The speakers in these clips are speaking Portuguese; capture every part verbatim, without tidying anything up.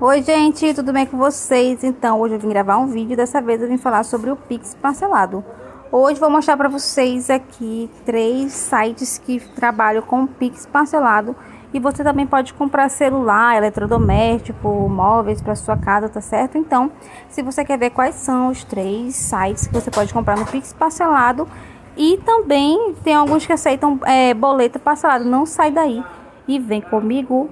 Oi gente, tudo bem com vocês? Então hoje eu vim gravar um vídeo, dessa vez eu vim falar sobre o Pix parcelado. Hoje vou mostrar para vocês aqui três sites que trabalham com Pix parcelado. E você também pode comprar celular, eletrodoméstico, móveis para sua casa, tá certo? Então, se você quer ver quais são os três sites que você pode comprar no Pix parcelado, e também tem alguns que aceitam é, boleto parcelado, não sai daí e vem comigo.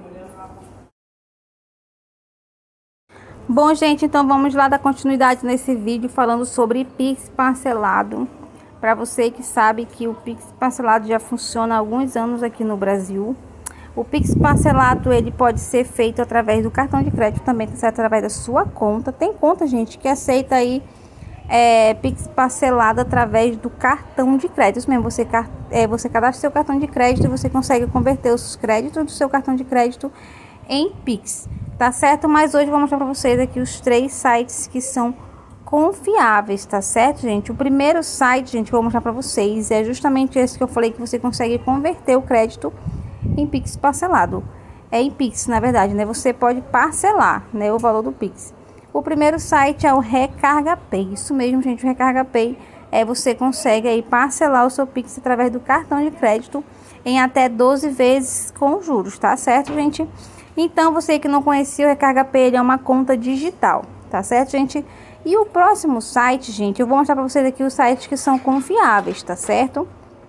Bom, gente, então vamos lá dar continuidade nesse vídeo falando sobre Pix parcelado. Para você que sabe que o Pix parcelado já funciona há alguns anos aqui no Brasil. O Pix parcelado ele pode ser feito através do cartão de crédito também, tá certo? Através da sua conta. Tem conta, gente, que aceita aí é, Pix parcelado através do cartão de crédito. Isso mesmo, você, é, você cadastra seu cartão de crédito e você consegue converter os créditos do seu cartão de crédito em Pix. Tá certo? Mas hoje eu vou mostrar para vocês aqui os três sites que são confiáveis, tá certo, gente? O primeiro site, gente, que eu vou mostrar para vocês é justamente esse que eu falei, que você consegue converter o crédito em Pix parcelado. É em Pix, na verdade, né? Você pode parcelar, né, o valor do Pix. O primeiro site é o Recarga Pay. Isso mesmo, gente, o Recarga Pay é você consegue aí parcelar o seu Pix através do cartão de crédito em até doze vezes com juros, tá certo, gente? Então, você que não conhecia o Recarga Pay, ele é uma conta digital, tá certo, gente? E o próximo site, gente, eu vou mostrar para vocês aqui os sites que são confiáveis, tá certo?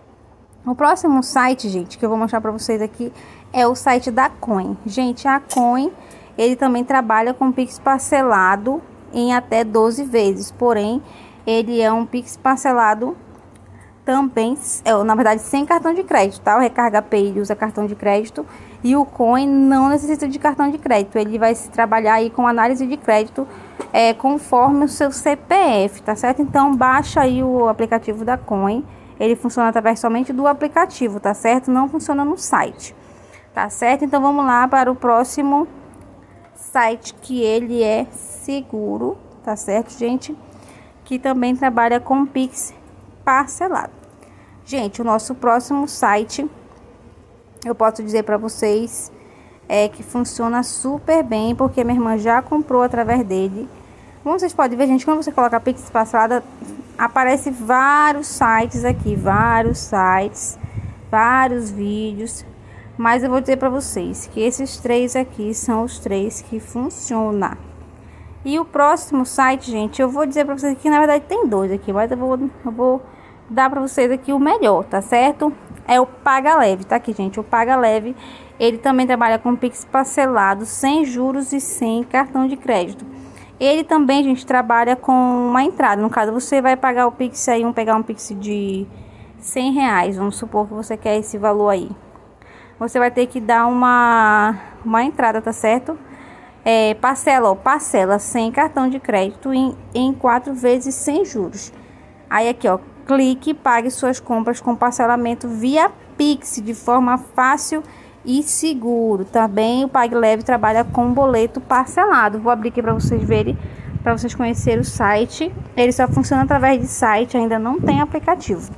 O próximo site, gente, que eu vou mostrar para vocês aqui é o site da Coin. Gente, a Coin, ele também trabalha com Pix parcelado em até doze vezes, porém, ele é um Pix parcelado também, é, na verdade, sem cartão de crédito, tá? O Recarga Pay ele usa cartão de crédito e o Coin não necessita de cartão de crédito. Ele vai se trabalhar aí com análise de crédito é, conforme o seu C P F, tá certo? Então, baixa aí o aplicativo da Coin. Ele funciona através somente do aplicativo, tá certo? Não funciona no site, tá certo? Então, vamos lá para o próximo site, que ele é seguro, tá certo, gente? Que também trabalha com Pix parcelado. Gente, o nosso próximo site, eu posso dizer para vocês, é que funciona super bem, porque minha irmã já comprou através dele. Como vocês podem ver, gente, quando você coloca Pix parcelado, aparece vários sites aqui, vários sites, vários vídeos. Mas eu vou dizer para vocês que esses três aqui são os três que funcionam. E o próximo site, gente, eu vou dizer para vocês que na verdade tem dois aqui, mas eu vou, eu vou dar para vocês aqui o melhor, tá certo? É o PagaLeve, tá aqui, gente, o PagaLeve, ele também trabalha com Pix parcelado, sem juros e sem cartão de crédito. Ele também, gente, trabalha com uma entrada, no caso, você vai pagar o Pix aí, vamos pegar um Pix de cem reais, vamos supor que você quer esse valor aí. Você vai ter que dar uma, uma entrada, tá certo? É, parcela, ó, parcela sem cartão de crédito em, em quatro vezes sem juros. Aí aqui, ó, clique e pague suas compras com parcelamento via Pix de forma fácil e seguro. Também o PagLeve trabalha com boleto parcelado. Vou abrir aqui para vocês verem, para vocês conhecerem o site. Ele só funciona através de site, ainda não tem aplicativo.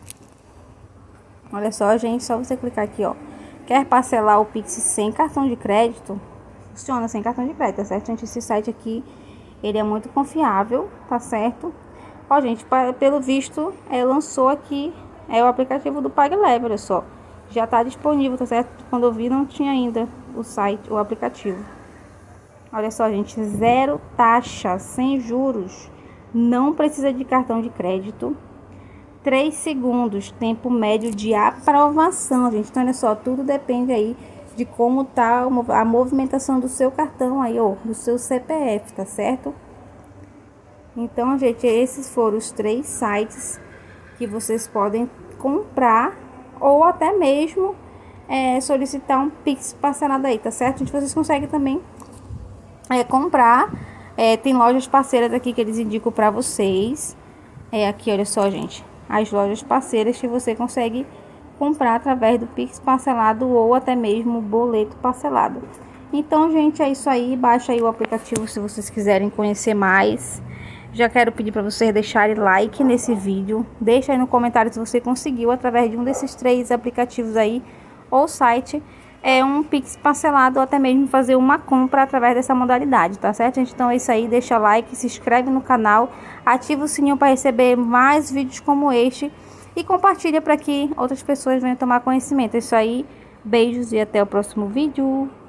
Olha só, gente, só você clicar aqui, ó. Quer parcelar o Pix sem cartão de crédito? Funciona sem cartão de crédito, tá certo, gente? Esse site aqui, ele é muito confiável, tá certo? Ó, gente, pelo visto, é, lançou aqui é o aplicativo do PagLeve, olha só. Já tá disponível, tá certo? Quando eu vi, não tinha ainda o site, o aplicativo. Olha só, gente, zero taxa, sem juros, não precisa de cartão de crédito. três segundos, tempo médio de aprovação, gente. Então, olha só, tudo depende aí de como tá a movimentação do seu cartão aí, ó, do seu C P F, tá certo? Então, gente, esses foram os três sites que vocês podem comprar ou até mesmo é, solicitar um Pix parcelado aí, tá certo? Gente, vocês conseguem também é, comprar, é, tem lojas parceiras aqui que eles indicam para vocês. É aqui, olha só, gente, as lojas parceiras que você consegue comprar através do Pix parcelado ou até mesmo boleto parcelado. Então, gente, é isso aí. Baixa aí o aplicativo se vocês quiserem conhecer mais. Já quero pedir para vocês deixarem like nesse vídeo. Deixa aí no comentário se você conseguiu através de um desses três aplicativos aí ou site é um Pix parcelado ou até mesmo fazer uma compra através dessa modalidade, tá certo, gente? Então é isso aí, deixa like, se inscreve no canal, ativa o sininho para receber mais vídeos como este e compartilha para que outras pessoas venham tomar conhecimento. É isso aí, beijos e até o próximo vídeo.